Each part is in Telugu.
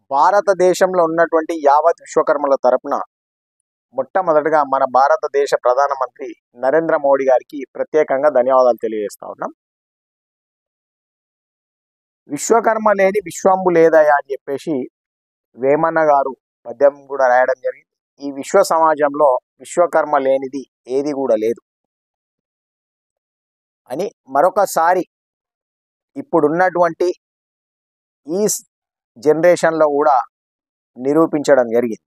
భారతదేశంలో ఉన్నటువంటి యావత్ విశ్వకర్మల తరపున మొట్టమొదటిగా మన భారతదేశ ప్రధానమంత్రి నరేంద్ర మోడీ గారికి ప్రత్యేకంగా ధన్యవాదాలు తెలియజేస్తా ఉన్నాం. విశ్వకర్మ లేని విశ్వంబు లేదయా అని చెప్పేసి వేమన్న గారు పద్యం కూడా రాయడం జరిగింది. ఈ విశ్వ సమాజంలో విశ్వకర్మ లేనిది ఏది కూడా లేదు అని మరొకసారి ఇప్పుడున్నటువంటి ఈ జనరేషన్లో కూడా నిరూపించడం జరిగింది.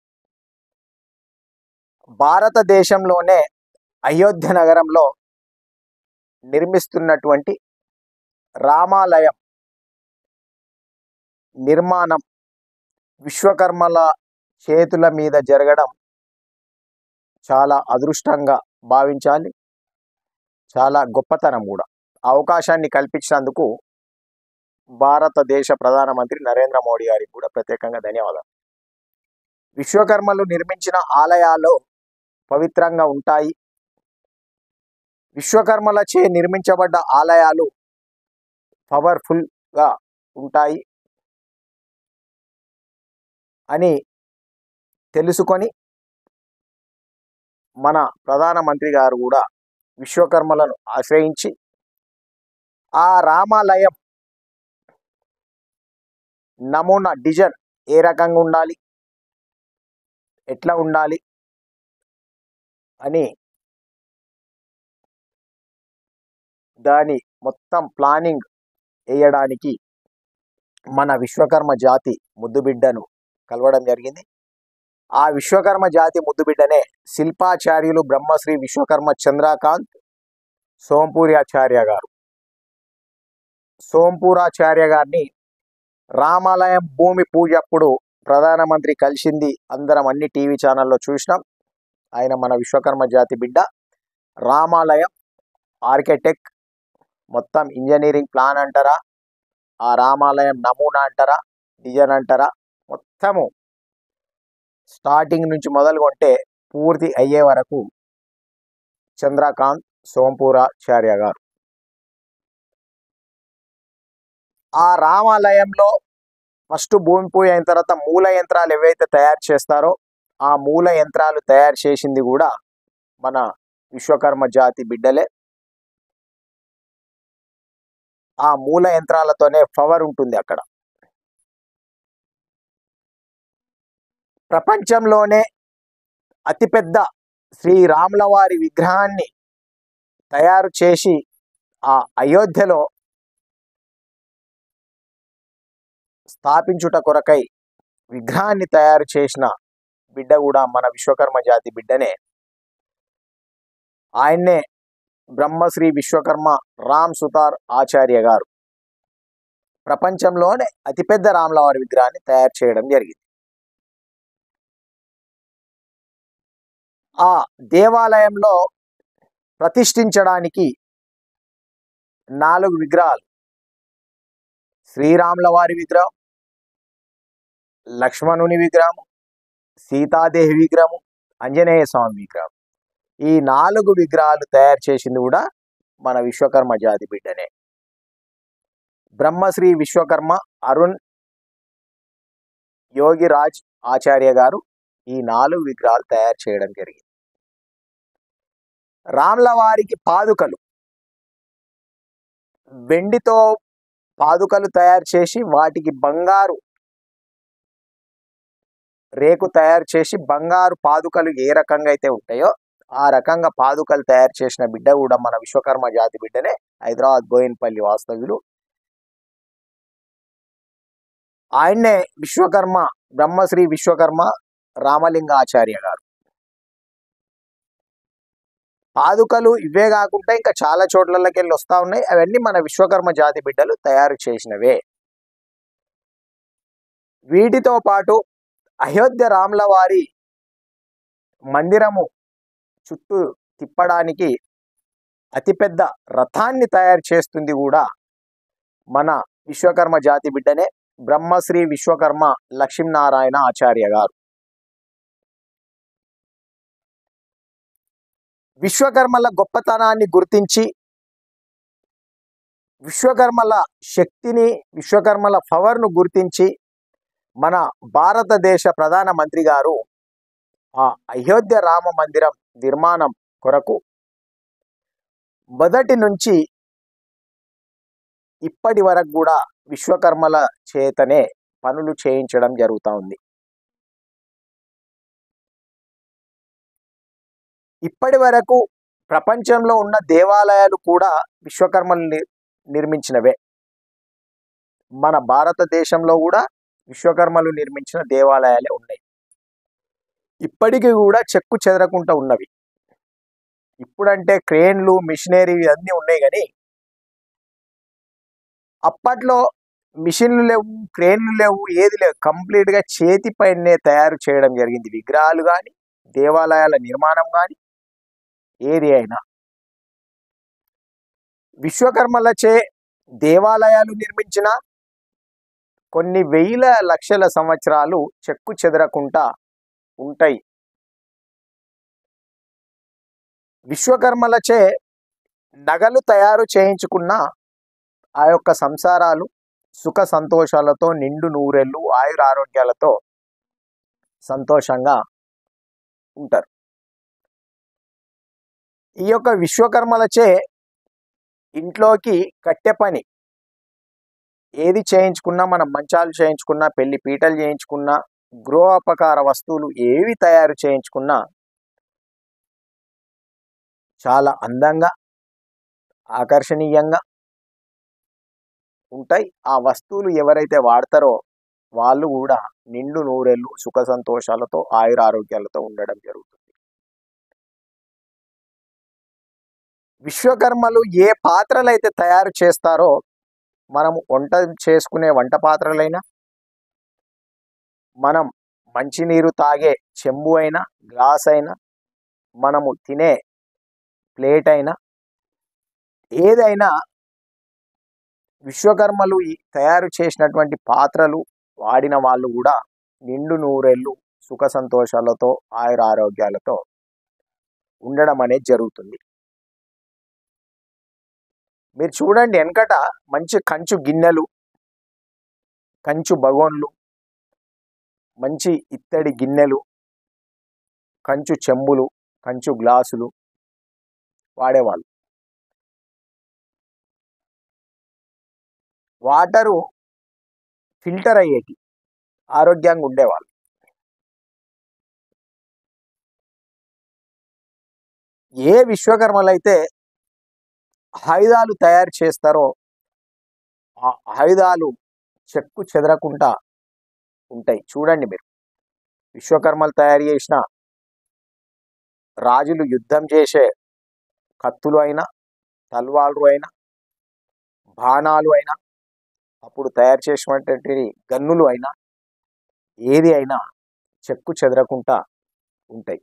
భారతదేశంలోనే అయోధ్య నగరంలో నిర్మిస్తున్నటువంటి రామాలయం నిర్మాణం విశ్వకర్మల చేతుల మీద జరగడం చాలా అదృష్టంగా భావించాలి, చాలా గొప్పతనం కూడా. అవకాశాన్ని కల్పించినందుకు భారతదేశ ప్రధానమంత్రి నరేంద్ర మోడీ గారికి కూడా ప్రత్యేకంగా ధన్యవాదాలు. విశ్వకర్మలు నిర్మించిన ఆలయాలు పవిత్రంగా ఉంటాయి. విశ్వకర్మలచే నిర్మించబడ్డ ఆలయాలు పవర్ఫుల్గా ఉంటాయి అని తెలుసుకొని మన ప్రధానమంత్రి గారు కూడా విశ్వకర్మలను ఆశ్రయించి ఆ రామాలయం నమూనా డిజైన్ ఏ రకంగా ఉండాలి, ఎట్లా ఉండాలి అని దాని మొత్తం ప్లానింగ్ వేయడానికి మన విశ్వకర్మ జాతి ముద్దుబిడ్డను కలవడం జరిగింది. ఆ విశ్వకర్మ జాతి ముద్దుబిడ్డనే శిల్పాచార్యులు బ్రహ్మశ్రీ విశ్వకర్మ చంద్రకాంత్ సోంపూరాచార్య గారు. సోంపూరాచార్య గారిని రామాలయం భూమి పూజ అప్పుడు ప్రధానమంత్రి కలిసింది అందరం అన్ని టీవీ ఛానల్లో చూసినాం. ఆయన మన విశ్వకర్మ జాతి బిడ్డ. రామాలయం ఆర్కిటెక్ట్, మొత్తం ఇంజనీరింగ్ ప్లాన్ అంటారా, ఆ రామాలయం నమూనా అంటారా, డిజైన్ అంటారా, మొత్తము స్టార్టింగ్ నుంచి మొదలుకొంటే పూర్తి అయ్యే వరకు చంద్రకాంత్ సోంపూరాచార్య గారు. ఆ రామాలయంలో ఫస్ట్ భూమి పూజ అయిన తర్వాత మూల యంత్రాలు ఏవైతే తయారు చేస్తారో ఆ మూల యంత్రాలు తయారు చేసింది కూడా మన విశ్వకర్మ జాతి బిడ్డలే. ఆ మూల యంత్రాలతోనే పవర్ ఉంటుంది అక్కడ. ప్రపంచంలోనే అతిపెద్ద శ్రీరాముల వారి విగ్రహాన్ని తయారు చేసి ఆ అయోధ్యలో స్థాపించుట కొరకై విగ్రహాన్ని తయారు చేసిన బిడ్డ కూడా మన విశ్వకర్మ జాతి బిడ్డనే. ఆయన్నే బ్రహ్మశ్రీ విశ్వకర్మ రామ్ సుతార్ ఆచార్య గారు ప్రపంచంలోనే అతిపెద్ద రాముల వారి విగ్రహాన్ని తయారు చేయడం జరిగింది. ఆ దేవాలయంలో ప్రతిష్ఠించడానికి 4 విగ్రహాలు, శ్రీరాముల వారి విగ్రహం, లక్ష్మణుని విగ్రహం, సీతాదేవి విగ్రహం, ఆంజనేయ స్వామి విగ్రహం, ఈ 4 విగ్రహాలు తయారు చేసింది కూడా మన విశ్వకర్మ జాతి బిడ్డనే. బ్రహ్మశ్రీ విశ్వకర్మ అరుణ్ యోగిరాజ్ ఆచార్య గారు ఈ 4 విగ్రహాలు తయారు చేయడం జరిగింది. రాముల వారికి పాదుకలు, వెండితో పాదుకలు తయారు చేసి వాటికి బంగారు రేకు తయారు చేసి బంగారు పాదుకలు ఏ రకంగా అయితే ఉంటాయో ఆ రకంగా పాదుకలు తయారు చేసిన బిడ్డ కూడా మన విశ్వకర్మ జాతి బిడ్డనే. హైదరాబాద్ బోయిన్పల్లి వాస్తవ్యులు. ఆయన్నే విశ్వకర్మ బ్రహ్మశ్రీ విశ్వకర్మ రామలింగాచార్య గారు. పాదుకలు ఇవే కాకుండా ఇంకా చాలా చోట్లకి వెళ్ళి వస్తూ ఉన్నాయి. అవన్నీ మన విశ్వకర్మ జాతి బిడ్డలు తయారు చేసినవే. వీటితో పాటు అయోధ్య రాముల వారి మందిరము చుట్టూ తిప్పడానికి అతిపెద్ద రథాన్ని తయారు చేస్తుంది కూడా మన విశ్వకర్మ జాతి బిడ్డనే, బ్రహ్మశ్రీ విశ్వకర్మ లక్ష్మీనారాయణ ఆచార్య గారు. విశ్వకర్మల గొప్పతనాన్ని గుర్తించి విశ్వకర్మల శక్తిని, విశ్వకర్మల పవర్ను గుర్తించి మన భారతదేశ ప్రధానమంత్రి గారు ఆ అయోధ్య రామ మందిరం నిర్మాణం కొరకు మొదటి నుంచి ఇప్పటి వరకు కూడా విశ్వకర్మల చేతనే పనులు చేయించడం జరుగుతూ ఉంది. ఇప్పటి వరకు ప్రపంచంలో ఉన్న దేవాలయాలు కూడా విశ్వకర్మలు నిర్మించినవే. మన భారతదేశంలో కూడా విశ్వకర్మలు నిర్మించిన దేవాలయాలే ఉన్నాయి. ఇప్పటికీ కూడా చెక్కు చెదరకుండా ఉన్నవి. ఇప్పుడంటే క్రేన్లు, మిషనరీ అన్నీ ఉన్నాయి, కానీ అప్పట్లో మిషన్లు లేవు, క్రేన్లు లేవు, ఏది లేవు. కంప్లీట్గా చేతి పైనే తయారు చేయడం జరిగింది. విగ్రహాలు కానీ, దేవాలయాల నిర్మాణం కానీ, ఏది అయినా విశ్వకర్మలచే దేవాలయాలు నిర్మించిన కొన్ని వేల లక్షల సంవత్సరాలు చెక్కు చెదరకుండా ఉంటాయి. విశ్వకర్మలచే నగలు తయారు చేయించుకున్న ఆ యొక్క సంసారాలు సుఖ సంతోషాలతో, నిండు నూరెళ్ళు, ఆయురారోగ్యాలతో సంతోషంగా ఉంటారు. ఈ యొక్క విశ్వకర్మలచే ఇంట్లోకి కట్టె పని ఏది చేయించుకున్నా, మనం మంచాలు చేయించుకున్నా, పెళ్లి పీటలు చేయించుకున్నా, గృహోపకార వస్తువులు ఏవి తయారు చేయించుకున్నా చాలా అందంగా, ఆకర్షణీయంగా ఉంటాయి. ఆ వస్తువులు ఎవరైతే వాడతారో వాళ్ళు కూడా నిండు నూరెళ్ళు, సుఖ సంతోషాలతో, ఆయురారోగ్యాలతో ఉండడం జరుగుతుంది. విశ్వకర్మలు ఏ పాత్రలు అయితే తయారు చేస్తారో, మనము వంట చేసుకునే వంట పాత్రలైనా, మనం మంచినీరు తాగే చెంబు అయినా, గ్లాస్ అయినా, మనము తినే ప్లేట్ అయినా, ఏదైనా విశ్వకర్మలు తయారు చేసినటువంటి పాత్రలు వాడిన వాళ్ళు కూడా నిండు నూరేళ్ళు, సుఖ సంతోషాలతో, ఆయురారోగ్యాలతో ఉండడం అనేది జరుగుతుంది. మీరు చూడండి, వెనకట మంచి కంచు గిన్నెలు, కంచు బగోన్లు, మంచి ఇత్తడి గిన్నెలు, కంచు చెంబులు, కంచు గ్లాసులు వాడేవాళ్ళు. వాటరు ఫిల్టర్ అయ్యేటి, ఆరోగ్యంగా ఉండేవాళ్ళు. ఏ విశ్వకర్మలైతే ఆయుధాలు తయారు చేస్తారో ఆ ఆయుధాలు చెక్కు చెదరకుండా ఉంటాయి. చూడండి మీరు, విశ్వకర్మలు తయారు చేసిన రాజులు యుద్ధం చేసే కత్తులు అయినా, తల్వాళ్ళు అయినా, బాణాలు అయినా, అప్పుడు తయారు చేసినటువంటి గన్నులు అయినా, ఏది అయినా చెక్కు చెదరకుండా ఉంటాయి.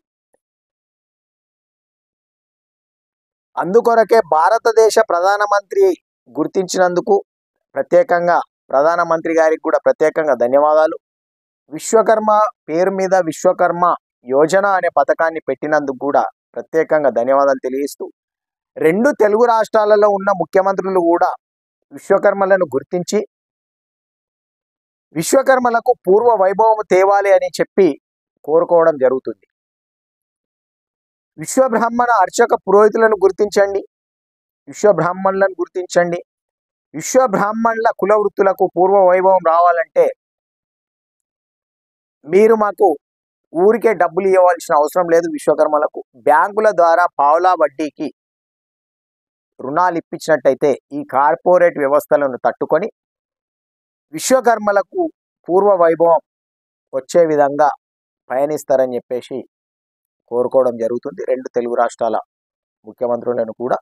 అందుకొరకే భారతదేశ ప్రధానమంత్రి గుర్తించినందుకు ప్రత్యేకంగా ప్రధానమంత్రి గారికి కూడా ప్రత్యేకంగా ధన్యవాదాలు. విశ్వకర్మ పేరు మీద విశ్వకర్మ యోజన అనే పథకాన్ని పెట్టినందుకు కూడా ప్రత్యేకంగా ధన్యవాదాలు తెలియజేస్తూ, 2 తెలుగు రాష్ట్రాలలో ఉన్న ముఖ్యమంత్రులు కూడా విశ్వకర్మలను గుర్తించి విశ్వకర్మలకు పూర్వ వైభవం తేవాలి అని చెప్పి కోరుకోవడం జరుగుతుంది. విశ్వబ్రాహ్మణ అర్చక పురోహితులను గుర్తించండి, విశ్వబ్రాహ్మణులను గుర్తించండి. విశ్వబ్రాహ్మణుల కుల వృత్తులకు పూర్వ వైభవం రావాలంటే మీరు మాకు ఊరికే డబ్బులు ఇవ్వాల్సిన అవసరం లేదు. విశ్వకర్మలకు బ్యాంకుల ద్వారా పావలా వడ్డీకి రుణాలు ఇప్పించినట్టయితే ఈ కార్పొరేట్ వ్యవస్థలను తట్టుకొని విశ్వకర్మలకు పూర్వ వైభవం వచ్చే విధంగా పయనిస్తారని చెప్పేసి కోరుకోవడం జరుగుతుంది 2 తెలుగు రాష్ట్రాల ముఖ్యమంత్రులను కూడా.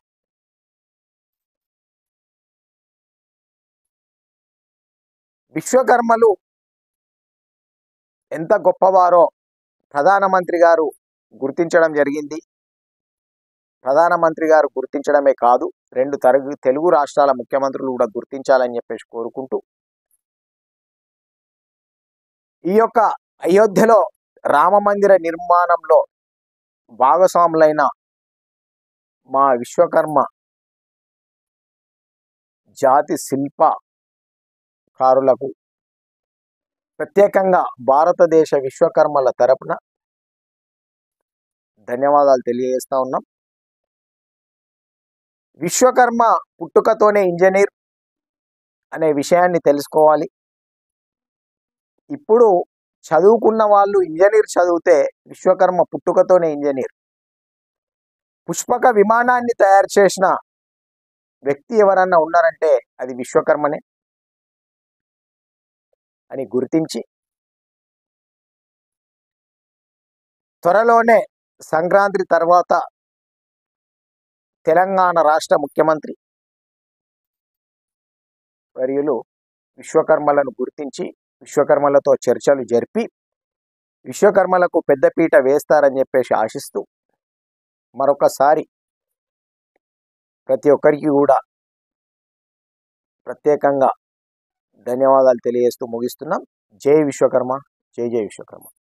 విశ్వకర్మలు ఎంత గొప్పవారో ప్రధానమంత్రి గారు గుర్తించడం జరిగింది. ప్రధానమంత్రి గారు గుర్తించడమే కాదు, 2 తెలుగు రాష్ట్రాల ముఖ్యమంత్రులు కూడా గుర్తించాలని చెప్పేసి కోరుకుంటూ, ఈ యొక్క అయోధ్యలో రామమందిర నిర్మాణంలో భాగస్వాములైన మా విశ్వకర్మ జాతి శిల్పకారులకు ప్రత్యేకంగా భారతదేశ విశ్వకర్మల తరపున ధన్యవాదాలు తెలియజేస్తా ఉన్నాం. విశ్వకర్మ పుట్టుకతోనే ఇంజనీర్ అనే విషయాన్ని తెలుసుకోవాలి. ఇప్పుడు చదువుకున్న వాళ్ళు ఇంజనీర్ చదివితే విశ్వకర్మ పుట్టుకతోనే ఇంజనీర్. పుష్పక విమానాన్ని తయారు చేసిన వ్యక్తి ఎవరన్నా ఉన్నారంటే అది విశ్వకర్మనే అని గుర్తించి త్వరలోనే సంక్రాంతి తర్వాత తెలంగాణ రాష్ట్ర ముఖ్యమంత్రి వర్యులు విశ్వకర్మలను గుర్తించి విశ్వకర్మలతో చర్చలు జరిపి విశ్వకర్మలకు పెద్దపీట వేస్తారని చెప్పేసి ఆశిస్తూ మరొకసారి ప్రతి ఒక్కరికి కూడా ప్రత్యేకంగా ధన్యవాదాలు తెలియజేస్తూ ముగిస్తున్నాం. జై విశ్వకర్మ, జై జై విశ్వకర్మ.